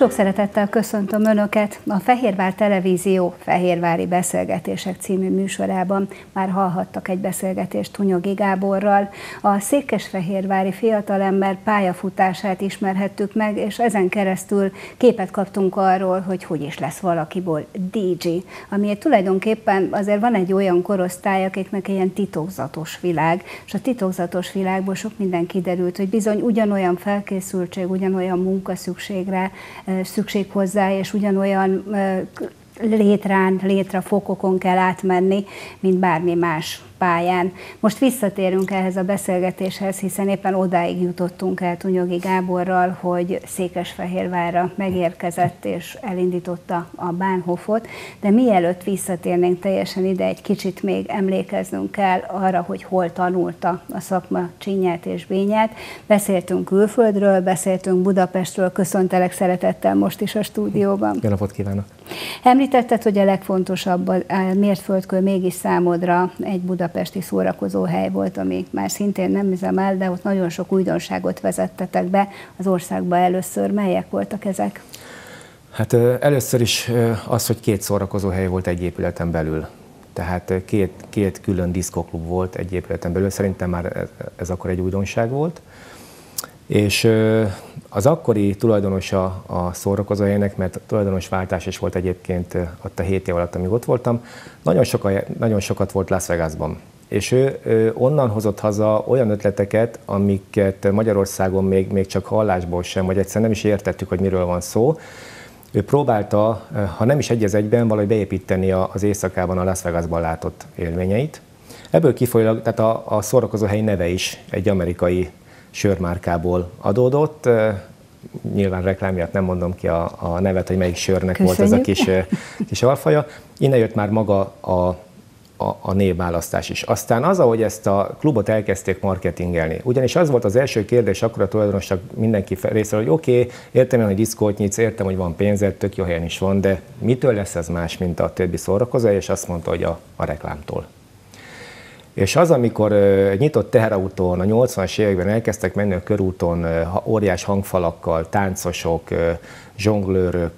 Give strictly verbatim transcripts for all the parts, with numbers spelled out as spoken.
Sok szeretettel köszöntöm Önöket! A Fehérvár Televízió Fehérvári Beszélgetések című műsorában már hallhattak egy beszélgetést Hunyogi Gáborral. A székesfehérvári fiatalember pályafutását ismerhettük meg, és ezen keresztül képet kaptunk arról, hogy hogy is lesz valakiból dé dzsé, ami tulajdonképpen azért van egy olyan korosztály, akiknek ilyen titokzatos világ, és a titokzatos világból sok minden kiderült, hogy bizony ugyanolyan felkészültség, ugyanolyan munkaszükségre szükség hozzá, és ugyanolyan létrán, létrafokokon kell átmenni, mint bármi más pályán. Most visszatérünk ehhez a beszélgetéshez, hiszen éppen odáig jutottunk el Hunyogi Gáborral, hogy Székesfehérvárra megérkezett és elindította a Bahnhofot, de mielőtt visszatérnénk teljesen ide, egy kicsit még emlékeznünk kell arra, hogy hol tanulta a szakma csínyát és bényát. Beszéltünk külföldről, beszéltünk Budapestről, köszöntelek szeretettel most is a stúdióban. Jó napot kívánok! Említetted, hogy a legfontosabb a mértföldkő mégis számodra egy budapesti szórakozóhely volt, ami már szintén nem üzemel, de ott nagyon sok újdonságot vezettetek be az országba először. Melyek voltak ezek? Hát először is az, hogy két szórakozóhely volt egy épületen belül. Tehát két, két külön diszkoklub volt egy épületen belül. Szerintem már ez akkor egy újdonság volt. És az akkori tulajdonosa a szórakozóhelynek, mert tulajdonosváltás is volt egyébként ott a hét év alatt, amíg ott voltam, nagyon, soka, nagyon sokat volt Las Vegasban. És ő, ő onnan hozott haza olyan ötleteket, amiket Magyarországon még, még csak hallásból sem, vagy egyszerűen nem is értettük, hogy miről van szó. Ő próbálta, ha nem is egy az egyben, valahogy beépíteni az éjszakában a Las Vegasban látott élményeit. Ebből kifolyólag, tehát a, a szórakozóhely neve is egy amerikai sörmárkából adódott. Nyilván reklám miatt nem mondom ki a, a nevet, hogy melyik sörnek Köszönjük. Volt ez a kis, kis alfaja. Innen jött már maga a, a, a névválasztás is. Aztán az, ahogy ezt a klubot elkezdték marketingelni. Ugyanis az volt az első kérdés akkor a tulajdonosnak mindenki részéről, hogy oké, okay, értem én, hogy diszkót nyitsz, értem, hogy van pénzed, tök jó helyen is van, de mitől lesz ez más, mint a többi szórakozó, és azt mondta, hogy a, a reklámtól. És az, amikor uh, nyitott teherautón a nyolcvanas években elkezdtek menni a körúton uh, óriás hangfalakkal, táncosok, uh, zsonglőrök,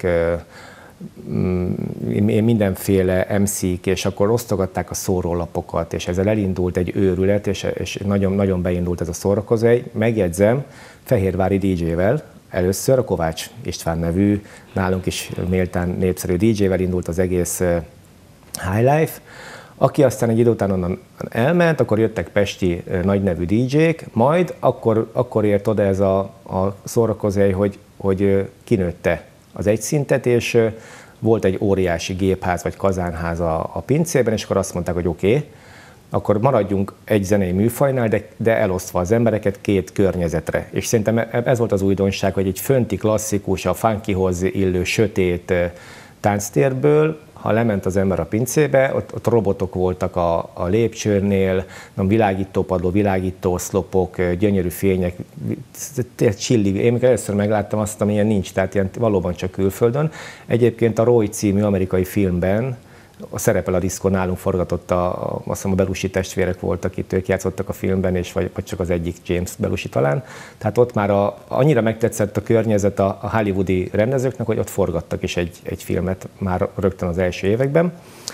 uh, mindenféle em cé-k, és akkor osztogatták a szórólapokat, és ezzel elindult egy őrület, és, és nagyon, nagyon beindult ez a szórakozóhely. Megjegyzem, fehérvári dé dzsével, először a Kovács István nevű, nálunk is méltán népszerű dé dzsével indult az egész uh, High Life, aki aztán egy idő után onnan elment, akkor jöttek pesti nagynevű dé dzsék, majd akkor, akkor ért oda ez a, a szórakozóhely, hogy, hogy kinőtte az egyszintet, és volt egy óriási gépház vagy kazánház a, a pincében, és akkor azt mondták, hogy oké, okay, akkor maradjunk egy zenei műfajnál, de, de elosztva az embereket két környezetre. És szerintem ez volt az újdonság, hogy egy fönti klasszikus, a funkyhoz illő sötét tánctérből, ha lement az ember a pincébe, ott, ott robotok voltak a, a lépcsőnél, világítópadló, világító oszlopok, gyönyörű fények, csillig. Én még először megláttam azt, ami ilyen nincs, tehát ilyen valóban csak külföldön. Egyébként a Roy című amerikai filmben a szerepel a diszkó, nálunk forgatott, a, a, azt hiszem a Belushi testvérek voltak itt, ők játszottak a filmben, és vagy, vagy csak az egyik, James Belushi talán. Tehát ott már a, annyira megtetszett a környezet a, a hollywoodi rendezőknek, hogy ott forgattak is egy, egy filmet már rögtön az első években.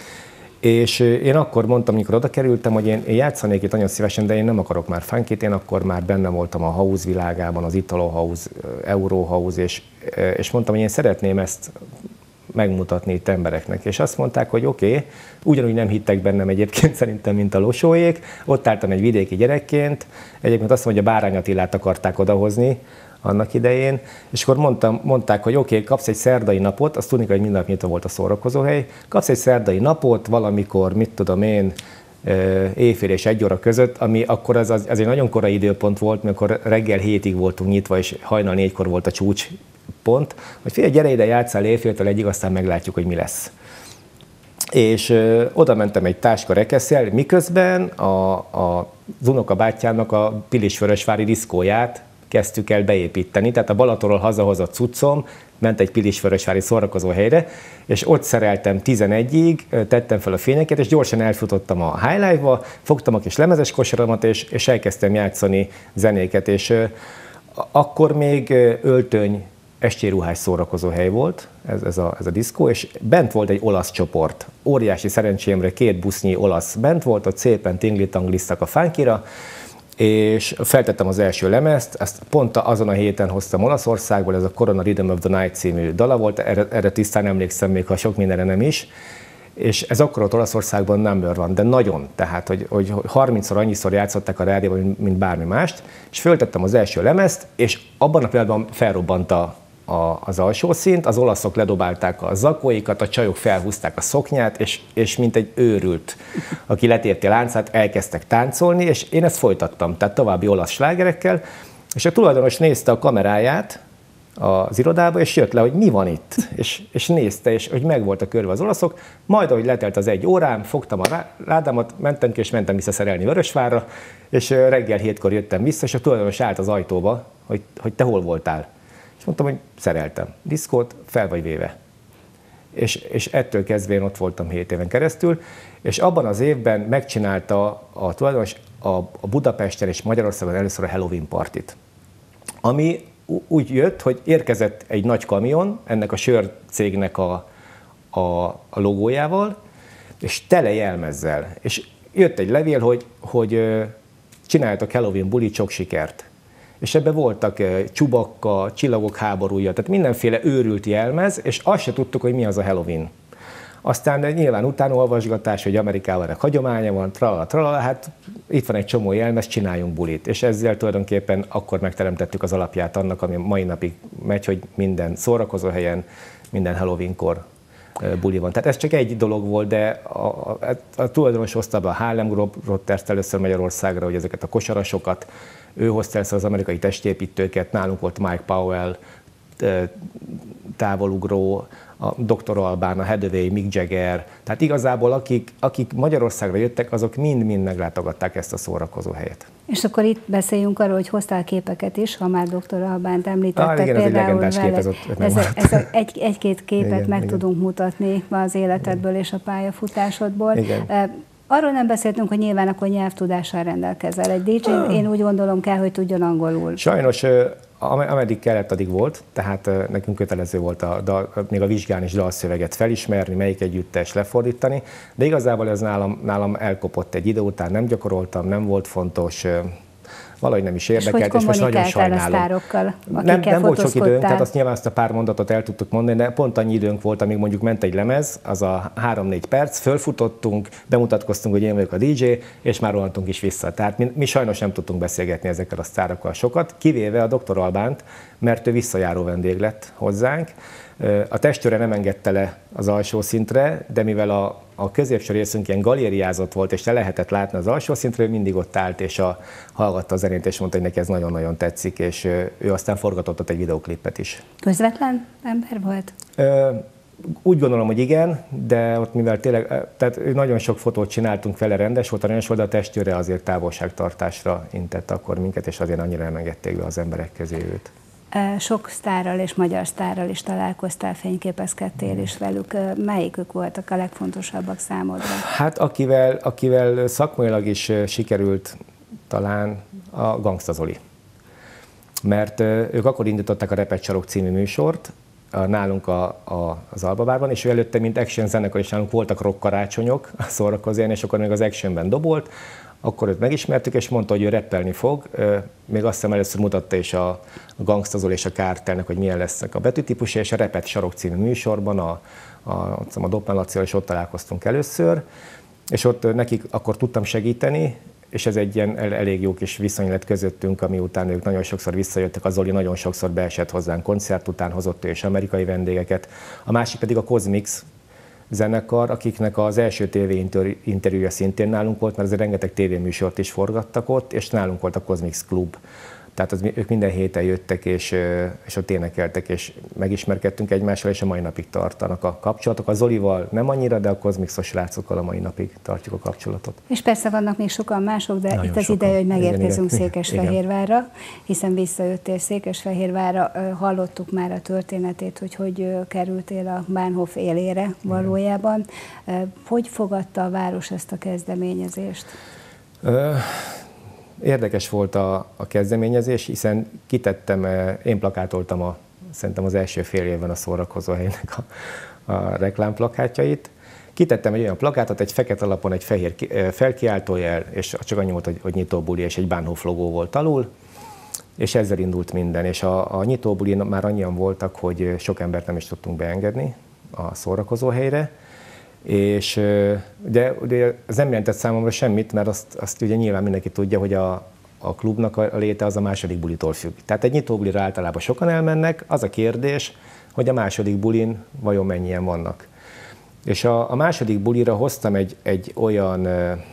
És én akkor mondtam, amikor oda kerültem, hogy én, én játszanék itt nagyon szívesen, de én nem akarok már funkit, én akkor már benne voltam a house világában, az Italo House, Euro House, és, és mondtam, hogy én szeretném ezt megmutatni itt embereknek. És azt mondták, hogy oké, okay, ugyanúgy nem hittek bennem egyébként szerintem, mint a Losóék. Ott álltam egy vidéki gyerekként, egyébként azt mondja, Bárány Attilát akarták odahozni annak idején, és akkor mondtam, mondták, hogy oké, okay, kapsz egy szerdai napot, azt tudni, hogy minden nap nyitva volt a szórakozóhely, kapsz egy szerdai napot valamikor, mit tudom én, éjfél és egy óra között, ami akkor az, az, az egy nagyon korai időpont volt, amikor reggel hétig voltunk nyitva, és hajnal négykor volt a csúcs pont, hogy figyelj, gyere ide, játsszál éjféltől egyig, aztán meglátjuk, hogy mi lesz. És ö, oda mentem egy táska rekesszel, miközben a, a, az unokabátyámnak a Pilisvörösvári diszkóját kezdtük el beépíteni, tehát a Balatonról hazahozott cuccom ment egy Pilisvörösvári szórakozóhelyre, és ott szereltem tizenegyig, tettem fel a fényeket, és gyorsan elfutottam a High Life-ba, fogtam a kis lemezes kosaramat, és, és elkezdtem játszani zenéket, és ö, akkor még öltöny esti ruhás szórakozó hely volt, ez, ez, a, ez a diszkó, és bent volt egy olasz csoport. Óriási szerencsémre két busznyi olasz bent volt, ott szépen tingli-tangliztak a funkira, és feltettem az első lemezt, ezt pont azon a héten hoztam Olaszországból, ez a Corona Rhythm of the Night című dala volt, erre, erre tisztán emlékszem, még ha sok mindenre nem is, és ez akkor ott Olaszországban number van, de nagyon, tehát, hogy, hogy harmincszor annyiszor játszották a rádióban, mint bármi mást, és föltettem az első lemezt, és abban a pillanatban felrobbant a, a, az alsó szint, az olaszok ledobálták a zakóikat, a csajok felhúzták a szoknyát, és, és mint egy őrült, aki letépti a láncát, elkezdtek táncolni, és én ezt folytattam, tehát további olasz slágerekkel, és a tulajdonos nézte a kameráját az irodába, és jött le, hogy mi van itt, és, és nézte, és hogy meg voltak körbe az olaszok, majd ahogy letelt az egy órám, fogtam a ládámat, mentem ki, és mentem vissza szerelni Vörösvárra, és reggel hétkor jöttem vissza, és a tulajdonos állt az ajtóba, hogy, hogy te hol voltál. És mondtam, hogy szereltem. Diszkót, fel vagy véve. És, és ettől kezdve én ott voltam hét éven keresztül, és abban az évben megcsinálta a tulajdonos a, a Budapesten és Magyarországon először a Halloween partit, ami úgy jött, hogy érkezett egy nagy kamion, ennek a sörcégnek a, a, a logójával, és tele jelmezzel. És jött egy levél, hogy, hogy csináljatok Halloween bulit, sok sikert. És ebben voltak Csubakka, Csillagok háborúja, tehát mindenféle őrült jelmez, és azt se tudtuk, hogy mi az a Halloween. Aztán nyilván utánolvasgatás, hogy Amerikában ennek hagyománya van, tralala, tralala, hát itt van egy csomó jelmez, csináljunk bulit. És ezzel tulajdonképpen akkor megteremtettük az alapját annak, ami mai napig megy, hogy minden szórakozóhelyen, minden Halloweenkor buli van. Tehát ez csak egy dolog volt, de a, a, a tulajdonos hozta be a Harlem Globetrottert először Magyarországra, hogy ezeket a kosarasokat, ő hozta először az amerikai testépítőket, nálunk volt Mike Powell, távolugró, a doktor Albán, a Hathaway, Mick Jagger, tehát igazából akik, akik Magyarországra jöttek, azok mind-mind meglátogatták ezt a szórakozó helyet. És akkor itt beszéljünk arról, hogy hoztál képeket is, ha már doktor Albánt említettek. Ah, igen, például ez egy vele. Ez, ott ez, a, ez a, egy, egy-két képet igen, meg igen. tudunk mutatni az életedből és a pályafutásodból. Igen. Arról nem beszéltünk, hogy nyilván akkor nyelvtudással rendelkezel. Egy dé dzsé, ah. én úgy gondolom kell, hogy tudjon angolul. Sajnos, ameddig kellett, addig volt, tehát nekünk kötelező volt a, a, még a vizsgán is dalszöveget felismerni, melyik együttes lefordítani, de igazából ez nálam, nálam elkopott egy idő után, nem gyakoroltam, nem volt fontos, valahogy nem is érdekelt, és, és most nagyon sajnálom. A sztárokkal, nem, nem volt sok időnk, tehát azt nyilván azt a pár mondatot el tudtuk mondani, de pont annyi időnk volt, amíg mondjuk ment egy lemez, az a három-négy perc, fölfutottunk, bemutatkoztunk, hogy én vagyok a dé dzsé, és már rohantunk is vissza. Tehát mi, mi sajnos nem tudtunk beszélgetni ezekkel a sztárokkal sokat, kivéve a doktor Albánt, mert ő visszajáró vendég lett hozzánk. A testőre nem engedte le az alsó szintre, de mivel a, a középső részünk ilyen galériázott volt, és le lehetett látni az alsó szintre, ő mindig ott állt, és a, hallgatta a zenét, és mondta, hogy neki ez nagyon-nagyon tetszik, és ő aztán forgatott ott egy videóklipet is. Közvetlen ember volt? Ö, úgy gondolom, hogy igen, de ott mivel tényleg, tehát nagyon sok fotót csináltunk vele, rendes volt, aranyos volt, de a testőre azért távolságtartásra intett akkor minket, és azért annyira nem engedték be az emberek közé őt. Sok sztárral és magyar sztárral is találkoztál, fényképezkedtél is velük. Melyikük voltak a legfontosabbak számodra? Hát akivel, akivel szakmailag is sikerült talán a Gangsta Zoli. Mert ők akkor indították a Repet Sarok című műsort, nálunk a, a, az Albabárban, és ő előtte, mint action zenekar is nálunk voltak rock karácsonyok a szórakozón, és akkor még az actionben dobolt. Akkor őt megismertük, és mondta, hogy ő rappelni fog. Még azt hiszem először mutatta is a Gangsta Zoli és a Kártelnek, hogy milyen lesznek a betűtípusai, és a Repet Sarok című műsorban a, a, a Doppel Lacival is ott találkoztunk először, és ott nekik akkor tudtam segíteni, és ez egy ilyen elég jó kis viszony lett közöttünk, ami után ők nagyon sokszor visszajöttek, a Zoli nagyon sokszor beesett hozzánk koncert után, hozott ő és amerikai vendégeket. A másik pedig a Cosmix zenekar, akiknek az első tévé interjúja szintén nálunk volt, mert azért rengeteg tévéműsort is forgattak ott, és nálunk volt a Cosmix Klub. Tehát az, ők minden héten jöttek, és, és ott énekeltek, és megismerkedtünk egymással, és a mai napig tartanak a kapcsolatok. A Zolival nem annyira, de a Cosmixos srácokkal a mai napig tartjuk a kapcsolatot. És persze vannak még sokan mások, de nagyon itt az sokan. Ideje, hogy megérkezünk Székesfehérvárra, hiszen visszajöttél Székesfehérvárra, hallottuk már a történetét, hogy hogy kerültél a Bahnhof élére valójában. Igen. Hogy fogadta a város ezt a kezdeményezést? Ö Érdekes volt a, a kezdeményezés, hiszen kitettem, én plakátoltam a, szerintem az első fél évben a szórakozóhelynek a, a reklámplakátjait. Kitettem egy olyan plakátot, egy fekete alapon egy fehér felkiáltójel, és csak annyi volt, hogy, hogy nyitóbuli, és egy Bahnhof logó volt alul, és ezzel indult minden. És a, a nyitóbulin már annyian voltak, hogy sok embert nem is tudtunk beengedni a szórakozóhelyre, és de, de ez nem jelentett számomra semmit, mert azt, azt ugye nyilván mindenki tudja, hogy a, a klubnak a léte az a második bulitól függ. Tehát egy nyitóbulira általában sokan elmennek, az a kérdés, hogy a második bulin vajon mennyien vannak. És a, a második bulira hoztam egy, egy olyan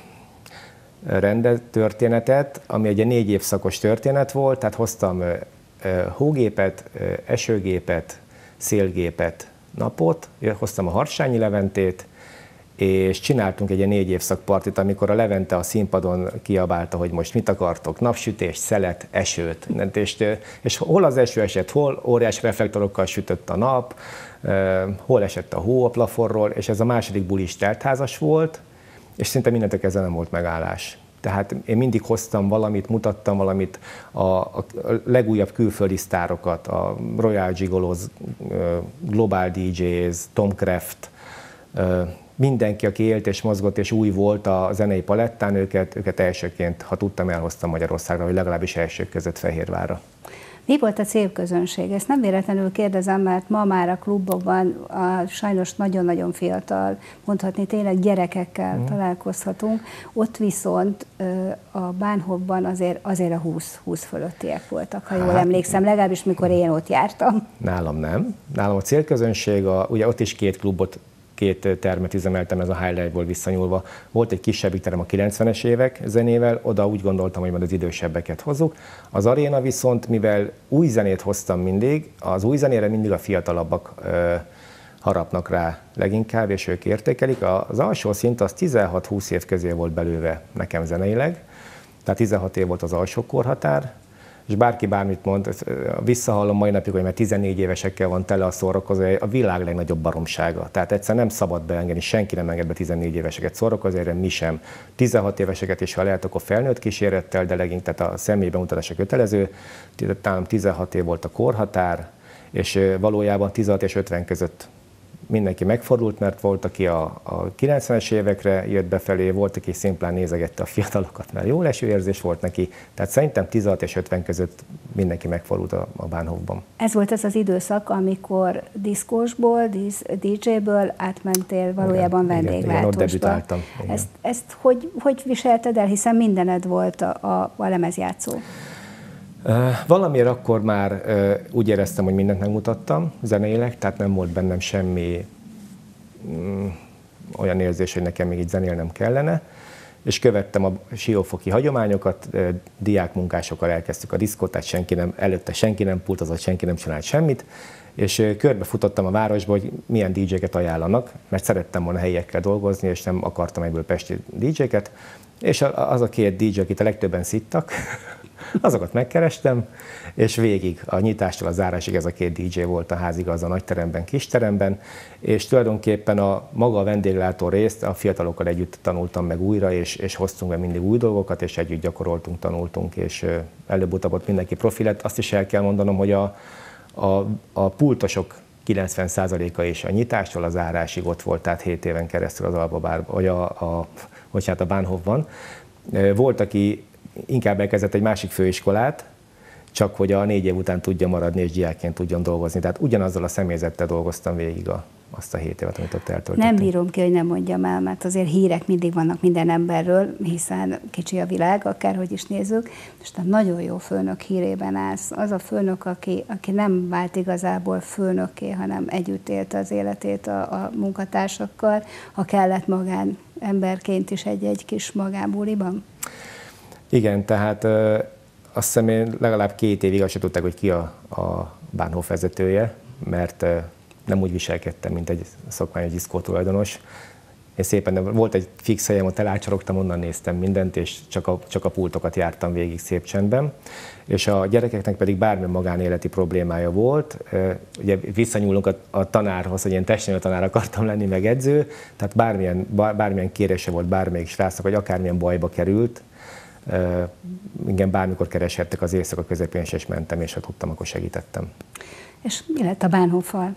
rendet, történetet, ami egy négy évszakos történet volt, tehát hoztam hógépet, esőgépet, szélgépet, napot, hoztam a Harsányi Leventét, és csináltunk egy négy évszak partit, amikor a Levente a színpadon kiabálta, hogy most mit akartok, napsütés, szelet, esőt. És, és hol az eső esett, hol óriás reflektorokkal sütött a nap, hol esett a hó a plafonról, és ez a második buli is teltházas volt, és szinte mindentől ezzel nem volt megállás. Tehát én mindig hoztam valamit, mutattam valamit, a, a legújabb külföldi sztárokat, a Royal Gigolos, Global dé jéz, Tom Craft, mindenki, aki élt és mozgott és új volt a zenei palettán, őket, őket elsőként, ha tudtam, elhoztam Magyarországra, vagy legalábbis elsők között Fehérvárra. Mi volt a célközönség? Ezt nem véletlenül kérdezem, mert ma már a klubokban a sajnos nagyon-nagyon fiatal, mondhatni tényleg gyerekekkel mm. találkozhatunk. Ott viszont a Bahnhofban azért, azért a húsz fölöttiek voltak, ha jól hát, emlékszem, legalábbis mikor én ott jártam. Nálam nem. Nálam a célközönség, a, ugye ott is két klubot, két termet üzemeltem, ez a Highlightból visszanyúlva. Volt egy kisebbik terem a kilencvenes évek zenével, oda úgy gondoltam, hogy majd az idősebbeket hozzuk. Az aréna viszont, mivel új zenét hoztam mindig, az új zenére mindig a fiatalabbak ö, harapnak rá leginkább, és ők értékelik. Az alsó szint az tizenhat-húsz év közé volt belőve nekem zeneileg, tehát tizenhat év volt az alsó korhatár, és bárki bármit mond, visszahallom mai napig, hogy mert tizennégy évesekkel van tele a szórakozó, a világ legnagyobb baromsága. Tehát egyszer nem szabad beengedni, senki nem enged be tizennégy éveseket szórakozóra, mi sem. tizenhat éveseket is, ha lehet, akkor felnőtt kísérettel, de legink, tehát a személyi bemutatása kötelező. Talán tizenhat év volt a korhatár, és valójában tizenhat és ötven között mindenki megfordult, mert volt, aki a, a kilencvenes évekre jött befelé, volt, aki szimplán nézegette a fiatalokat, mert jó lesőérzés volt neki. Tehát szerintem tizenhat és ötven között mindenki megfordult a, a Bahnhofban. Ez volt ez az időszak, amikor diszkósból, dé dzséből átmentél valójában vendéglátósba. Igen, ott debütáltam. Ezt, ezt hogy, hogy viselted el, hiszen mindened volt a, a, a lemezjátszó? Valamiért akkor már úgy éreztem, hogy mindent megmutattam zeneileg, tehát nem volt bennem semmi mm, olyan érzés, hogy nekem még így zenélnem kellene, és követtem a siófoki hagyományokat, diákmunkásokkal elkezdtük a diszkót, tehát senki nem, előtte senki nem pultozott, senki nem csinált semmit, és körbefutottam a városba, hogy milyen dé dzséket ajánlanak, mert szerettem volna helyiekkel dolgozni, és nem akartam egyből pesti dé dzséket, és az a két dé dzsé, akit a legtöbben szittak, azokat megkerestem, és végig a nyitástól a zárásig ez a két dé dzsé volt a házigazda a nagyteremben, kisteremben, és tulajdonképpen a maga a vendéglátó részt a fiatalokkal együtt tanultam meg újra, és, és hoztunk be mindig új dolgokat, és együtt gyakoroltunk, tanultunk, és előbb-utóbb ott mindenki profi lett. Azt is el kell mondanom, hogy a, a, a pultosok kilencven százaléka is a nyitástól a zárásig ott volt, tehát hét éven keresztül az Alba Bárban, vagy a, a, hogy hát a Bahnhofban. Volt, aki inkább elkezdett egy másik főiskolát, csak hogy a négy év után tudja maradni és diákként tudjon dolgozni. Tehát ugyanazzal a személyzettel dolgoztam végig a, azt a hét évet, amit ott eltöltöttünk. Nem bírom ki, hogy nem mondjam el, mert azért hírek mindig vannak minden emberről, hiszen kicsi a világ, akárhogy is nézzük, és te nagyon jó főnök hírében állsz. Az a főnök, aki, aki nem vált igazából főnökké, hanem együtt élte az életét a, a munkatársakkal, ha kellett magán emberként is egy-egy kis magánbuliban. Igen, tehát ö, azt hiszem én legalább két évig azt sem tudták, hogy ki a, a Bahnhof vezetője, mert ö, nem úgy viselkedtem, mint egy szokványos diszkó tulajdonos. Én szépen, volt egy fix helyem, ott elácsorogtam, onnan néztem mindent, és csak a, csak a pultokat jártam végig szép csendben. És a gyerekeknek pedig bármilyen magánéleti problémája volt. Ugye visszanyúlunk a, a tanárhoz, hogy én testnevelő tanár akartam lenni, meg edző, tehát bármilyen, bármilyen kérése volt bármelyik srácnak, hogy akármilyen bajba került, igen, bármikor kereshettek az éjszaka közepén, és mentem, és ha tudtam, akkor segítettem. És mi lett a Bahnhoffal?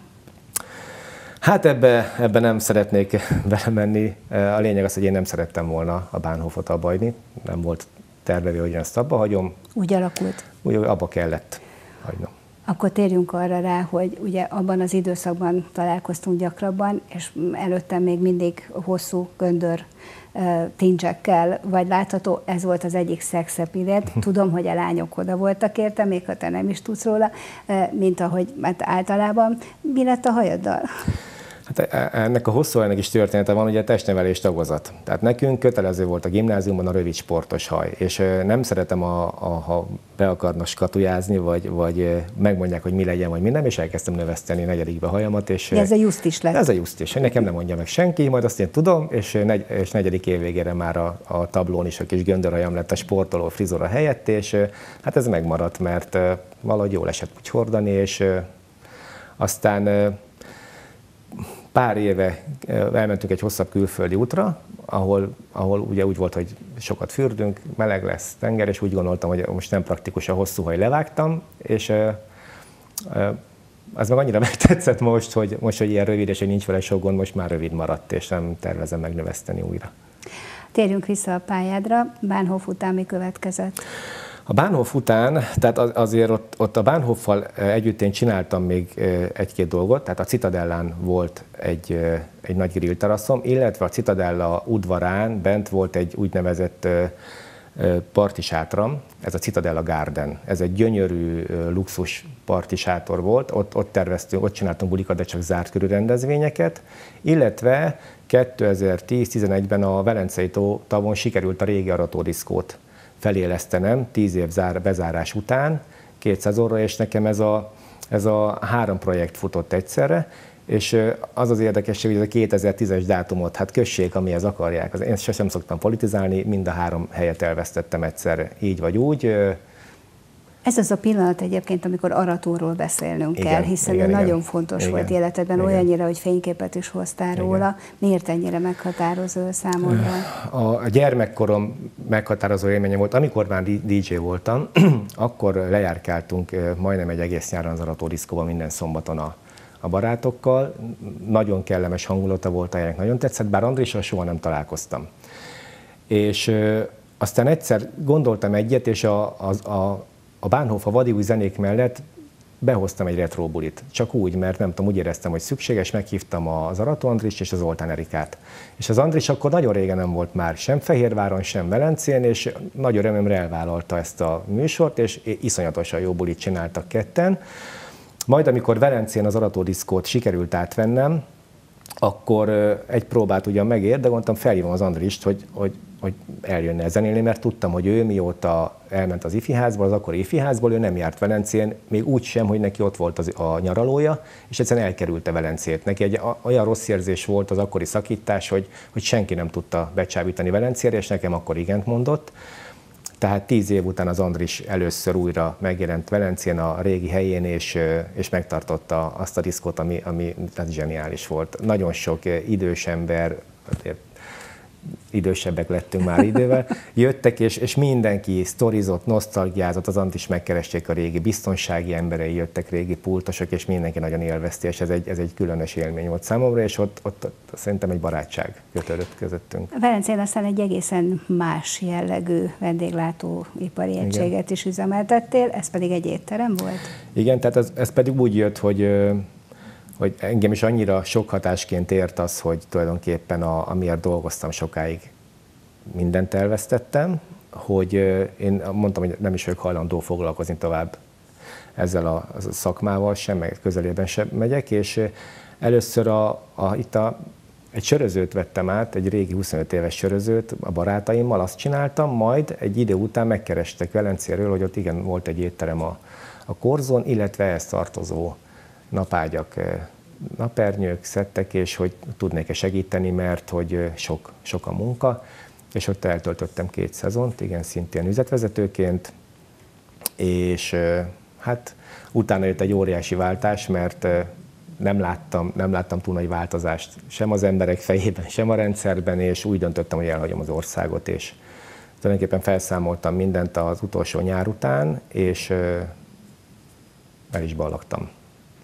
Hát ebbe, ebbe nem szeretnék belemenni. A lényeg az, hogy én nem szerettem volna a Bahnhofot abbahagyni. Nem volt tervező, hogy én ezt abba hagyom. Úgy alakult? Úgy, abba kellett hagynom. Akkor térjünk arra rá, hogy ugye abban az időszakban találkoztunk gyakrabban, és előtte még mindig hosszú göndör tincsekkel vagy látható, ez volt az egyik szexepiled. Tudom, hogy a lányok oda voltak érte, még ha te nem is tudsz róla, mint ahogy hát általában. Mi lett a hajaddal? Hát ennek a hosszú ennek is története van, ugye testnevelés tagozat. Tehát nekünk kötelező volt a gimnáziumban a rövid sportos haj, és nem szeretem, a, a, ha be akarnak skatujázni, vagy, vagy megmondják, hogy mi legyen, vagy mi nem, és elkezdtem növeszteni negyedikbe hajamat. És de ez a just is lett. Ez a just is. Nekem nem mondja meg senki, majd azt én tudom, és, negy, és negyedik év végére már a, a tablón is a kis göndörhajam lett a sportoló frizura helyett, és hát ez megmaradt, mert valahogy jól esett úgy hordani, és aztán pár éve elmentünk egy hosszabb külföldi útra, ahol, ahol ugye úgy volt, hogy sokat fürdünk, meleg lesz, tenger, és úgy gondoltam, hogy most nem praktikus a hosszú haj, levágtam, és az meg annyira megtetszett most, hogy most, hogy ilyen rövid, és hogy nincs vele sok gond, most már rövid maradt, és nem tervezem megnöveszteni újra. Térjünk vissza a pályádra, Bahnhof után mi következett? A Bahnhof után, tehát azért ott, ott a Bahnhoffal együtt én csináltam még egy-két dolgot, tehát a Citadellán volt egy, egy nagy grillteraszom, illetve a Citadella udvarán bent volt egy úgynevezett partisátram, ez a Citadella Garden. Ez egy gyönyörű luxus partisátor volt, ott, ott terveztünk, ott csináltunk bulikat, de csak zárt körű rendezvényeket, illetve kétezer-tíz-tizenegyben a Velencei tavon sikerült a régi aratódiszkót felélesztenem tíz év zár, bezárás után, két szezonra, és nekem ez a, ez a három projekt futott egyszerre, és az az érdekesség, hogy ez a kétezer-tízes dátumot, hát kössék, amihez akarják. Én sosem szoktam politizálni, mind a három helyet elvesztettem egyszerre, így vagy úgy. Ez az a pillanat egyébként, amikor aratóról beszélnünk igen, kell, hiszen igen, nagyon igen, fontos igen, volt életedben, igen. Olyannyira, hogy fényképet is hoztál igen. róla. Miért ennyire meghatározó számodra? A gyermekkorom meghatározó élménye volt, amikor már dé dzsé voltam, akkor lejárkáltunk majdnem egy egész nyáron az aratódiszkóban minden szombaton a, a barátokkal. Nagyon kellemes hangulata volt, ennek nagyon tetszett, bár Andrissal soha nem találkoztam. És aztán egyszer gondoltam egyet, és a, a, a A Bahnhof a vadi új zenék mellett behoztam egy retro bulit. Csak úgy, mert nem tudom, úgy éreztem, hogy szükséges, meghívtam az Arató Andrist és az Zoltán Erikát. És az Andris akkor nagyon régen nem volt már sem Fehérváron, sem Velencén, és nagy örömömre elvállalta ezt a műsort, és iszonyatosan jó bulit csináltak ketten. Majd amikor Velencén az Arató diszkót sikerült átvennem, akkor egy próbát ugyan megér, de mondtam, felhívom az Andrist, hogy, hogy, hogy eljönne zenélni, mert tudtam, hogy ő mióta elment az ifiházból, az akkori ifiházból, ő nem járt Velencén, még úgy sem, hogy neki ott volt az, a nyaralója, és egyszerűen elkerülte Velencét. Neki egy olyan rossz érzés volt az akkori szakítás, hogy, hogy senki nem tudta becsábítani Velencére, és nekem akkor igent mondott. Tehát tíz év után az Andris először újra megjelent Velencén a régi helyén, és, és megtartotta azt a diszkót, ami, ami tehát zseniális volt. Nagyon sok idős ember, idősebbek lettünk már idővel, jöttek, és, és mindenki sztorizott, nosztalgiázott, az Andris megkeresték a régi biztonsági emberei, jöttek régi pultosok, és mindenki nagyon élvezte, és ez egy, ez egy különös élmény volt számomra, és ott, ott, ott szerintem egy barátság kötődött közöttünk. Velencén aztán egy egészen más jellegű vendéglátóipari egységet is üzemeltettél, ez pedig egy étterem volt? Igen, tehát ez, ez pedig úgy jött, hogy hogy engem is annyira sok hatásként ért az, hogy tulajdonképpen a, amiért dolgoztam sokáig, mindent elvesztettem, hogy én mondtam, hogy nem is vagyok hajlandó foglalkozni tovább ezzel a, a szakmával, sem meg közelében sem megyek, és először a, a, itt a, egy sörözőt vettem át, egy régi huszonöt éves sörözőt a barátaimmal, azt csináltam, majd egy idő után megkerestek Velencéről, hogy ott igen, volt egy étterem a, a Korzón, illetve ehhez tartozó napágyak, napernyők szedtek, és hogy tudnék-e segíteni, mert hogy sok, sok a munka, és ott eltöltöttem két szezont, igen, szintén üzletvezetőként, és hát utána jött egy óriási váltás, mert nem láttam, nem láttam túl nagy változást sem az emberek fejében, sem a rendszerben, és úgy döntöttem, hogy elhagyom az országot, és tulajdonképpen felszámoltam mindent az utolsó nyár után, és el is ballagtam.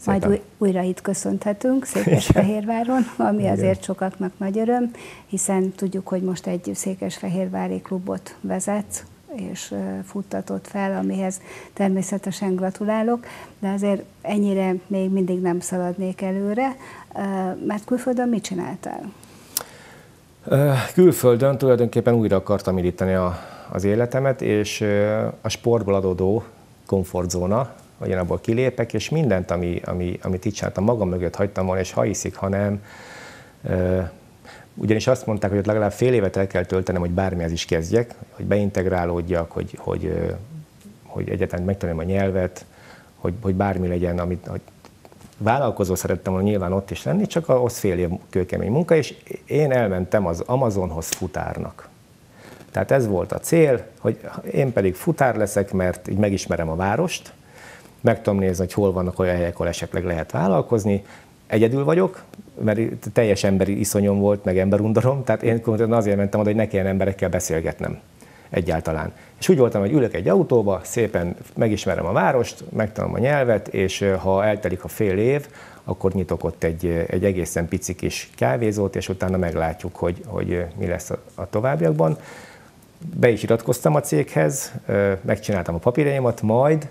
Majd új, újra itt köszönhetünk Székesfehérváron, ami igen. azért sokaknak nagy öröm, hiszen tudjuk, hogy most egy székesfehérvári klubot vezetsz, és futtatott fel, amihez természetesen gratulálok, de azért ennyire még mindig nem szaladnék előre, mert külföldön mit csináltál? Külföldön tulajdonképpen újra akartam indítani a, az életemet, és a sportból adódó komfortzóna, hogy én abból kilépek, és mindent, ami, ami, amit itt csináltam, magam mögött hagytam volna, és ha hiszik, ha nem, ugyanis azt mondták, hogy ott legalább fél évet el kell töltenem, hogy bármihez is kezdjek, hogy beintegrálódjak, hogy, hogy, hogy egyáltalán megtanuljam a nyelvet, hogy, hogy bármi legyen, amit hogy vállalkozó szerettem volna nyilván ott is lenni, csak ahhoz fél év kőkemény munka, és én elmentem az Amazonhoz futárnak. Tehát ez volt a cél, hogy én pedig futár leszek, mert így megismerem a várost, meg tudom nézni, hogy hol vannak olyan helyek, ahol esetleg lehet vállalkozni. Egyedül vagyok, mert teljes emberi iszonyom volt, meg emberundorom, tehát én azért mentem oda, hogy ne kelljen emberekkel beszélgetnem egyáltalán. És úgy voltam, hogy ülök egy autóba, szépen megismerem a várost, megtanulom a nyelvet, és ha eltelik a fél év, akkor nyitok ott egy, egy egészen pici kis kávézót, és utána meglátjuk, hogy, hogy mi lesz a, a továbbiakban. Be is iratkoztam a céghez, megcsináltam a papírjaimat, majd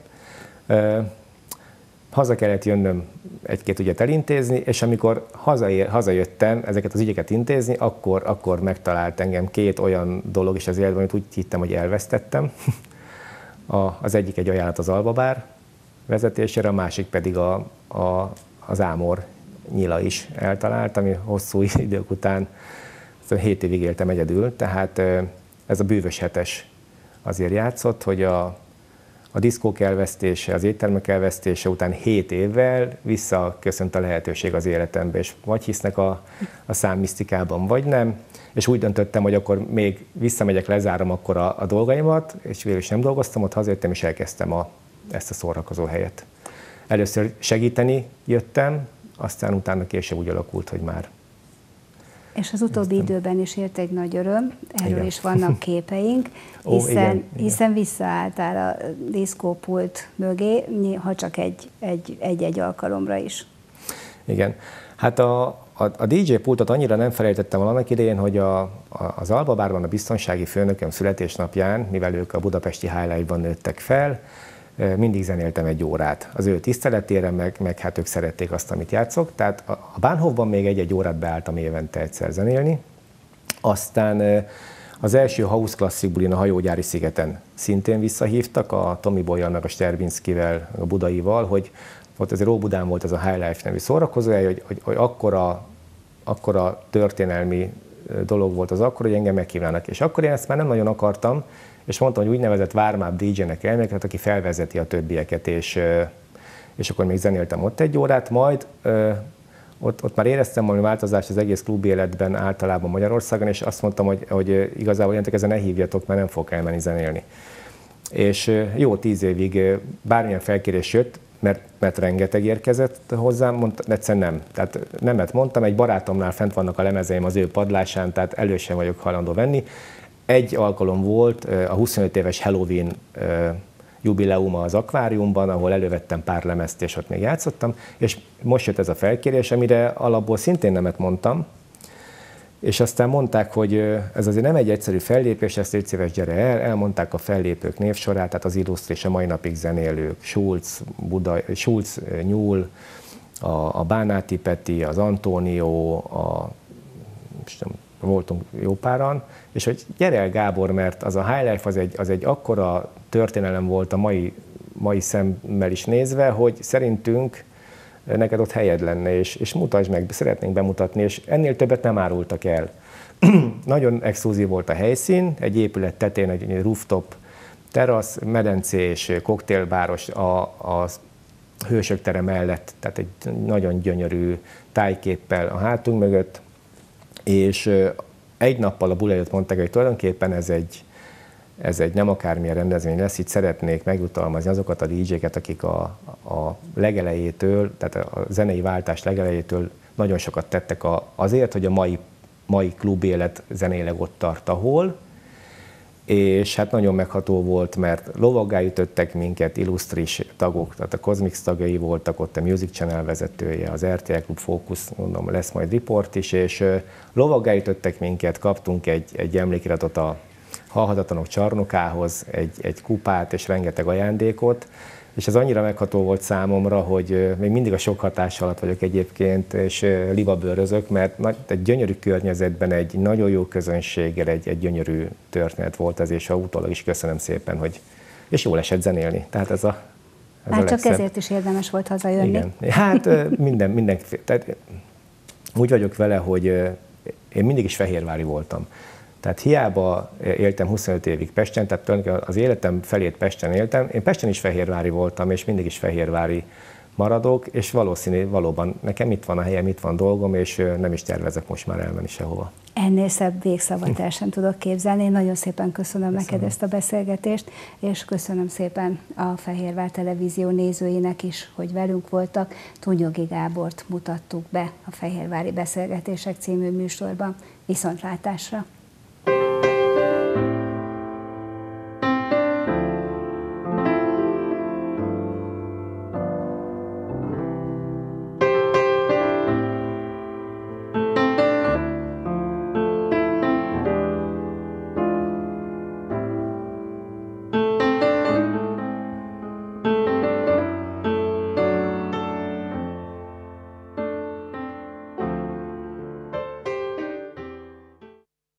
haza kellett jönnöm egy-két ügyet elintézni, és amikor hazaér, hazajöttem ezeket az ügyeket intézni, akkor, akkor megtalált engem két olyan dolog is az életben, amit úgy hittem, hogy elvesztettem. A, az egyik egy ajánlat az Albabár vezetésére, a másik pedig a, a, az Ámor nyila is eltalált, ami hosszú idők után hét évig éltem egyedül, tehát ez a bűvös hetes azért játszott, hogy a A diszkók elvesztése, az éttermek elvesztése után hét évvel visszaköszönt a lehetőség az életembe, és vagy hisznek a, a számmisztikában, vagy nem. És úgy döntöttem, hogy akkor még visszamegyek, lezárom akkor a, a dolgaimat, és végül is nem dolgoztam, ott hazajöttem, és elkezdtem a, ezt a szórakozó helyet. Először segíteni jöttem, aztán utána később úgy alakult, hogy már. És az utóbbi Aztán. időben is ért egy nagy öröm, erről igen. is vannak képeink, Ó, hiszen, igen, hiszen visszaálltál a diszkópult mögé, ha csak egy, egy, egy-egy alkalomra is. Igen. Hát a, a, a dé dzsé pultot annyira nem felejtettem el annak idején, hogy a, a, az Albabárban a biztonsági főnököm születésnapján, mivel ők a budapesti High Life-ban nőttek fel, mindig zenéltem egy órát. Az ő tiszteletére, meg, meg hát ők szerették azt, amit játszok. Tehát a Bahnhofban még egy-egy órát beálltam évente egyszer zenélni. Aztán az első House Classic bulin a Hajógyári szigeten szintén visszahívtak, a Tomi Bolyjal, meg a Sterbinszkivel, a Budaival, hogy ott azért Óbudán volt ez a High Life nevű szórakozóhely, hogy, hogy, hogy akkora, akkora történelmi dolog volt az akkor, hogy engem meghívnának. És akkor én ezt már nem nagyon akartam, és mondtam, hogy úgynevezett warm-up dé dzsének elmegyek, hát aki felvezeti a többieket, és, és akkor még zenéltem ott egy órát, majd ott, ott már éreztem valami változást az egész klub életben általában Magyarországon, és azt mondtam, hogy, hogy igazából ilyenek ezen ne hívjatok, mert nem fogok elmenni zenélni. És jó tíz évig bármilyen felkérés jött, mert, mert rengeteg érkezett hozzám, mondta, egyszerűen nem. Tehát nemet mondtam, egy barátomnál fent vannak a lemezeim az ő padlásán, tehát elő sem vagyok hajlandó venni. Egy alkalom volt a huszonöt éves Halloween jubileuma az akváriumban, ahol elővettem pár lemezt, és ott még játszottam, és most jött ez a felkérés, amire alapból szintén nemet mondtam, és aztán mondták, hogy ez azért nem egy egyszerű fellépés, ezt légy szíves, gyere el, elmondták a fellépők névsorát, tehát az Illusztr és a mai napig zenélők, Schulz, Buda, Schulz Nyúl, a, a Bánáti Peti, az Antónió, a, voltunk jó páran, és hogy gyere el Gábor, mert az a High Life az egy, az egy akkora történelem volt a mai, mai szemmel is nézve, hogy szerintünk neked ott helyed lenne, és, és mutasd meg, szeretnénk bemutatni, és ennél többet nem árultak el. Nagyon exkluzív volt a helyszín, egy épület tetején egy rooftop terasz, medencés, koktélbáros a, a Hősök tere mellett, tehát egy nagyon gyönyörű tájképpel a hátunk mögött, és egy nappal a buli előtt mondták, hogy tulajdonképpen ez egy, ez egy nem akármilyen rendezvény lesz, itt szeretnék megjutalmazni azokat a dé dzséket, akik a, a legelejétől, tehát a zenei váltás legelejétől nagyon sokat tettek a, azért, hogy a mai, mai klubélet zeneileg ott tart, ahol, és hát nagyon megható volt, mert lovaggá ütöttek minket, illusztris tagok, tehát a Cosmix tagjai voltak, ott a Music Channel vezetője, az er té el Klub Fókusz, mondom, lesz majd riport is, és lovaggá ütöttek minket, kaptunk egy, egy emlékiratot a Halhatatlanok csarnokához, egy, egy kupát és rengeteg ajándékot, és ez annyira megható volt számomra, hogy még mindig a sok hatás alatt vagyok egyébként, és libabőrözök, mert egy gyönyörű környezetben, egy nagyon jó közönséggel, egy, egy gyönyörű történet volt ez, és utólag is köszönöm szépen, hogy és jól esett zenélni. Tehát ez a ez Hát a csak ezért is érdemes volt hazajönni. Igen. Hát minden, minden, tehát úgy vagyok vele, hogy én mindig is fehérvári voltam. Tehát hiába éltem huszonöt évig Pesten, tehát az életem felét Pesten éltem, én Pesten is fehérvári voltam, és mindig is fehérvári maradok, és valószínű, valóban nekem itt van a helyem, itt van dolgom, és nem is tervezek most már elmenni sehova. Ennél szebb végszavat el sem tudok képzelni. Én nagyon szépen köszönöm, köszönöm neked ezt a beszélgetést, és köszönöm szépen a Fehérvár Televízió nézőinek is, hogy velünk voltak. Túnyogi Gábort mutattuk be a Fehérvári Beszélgetések című műsorban. Viszontlátásra!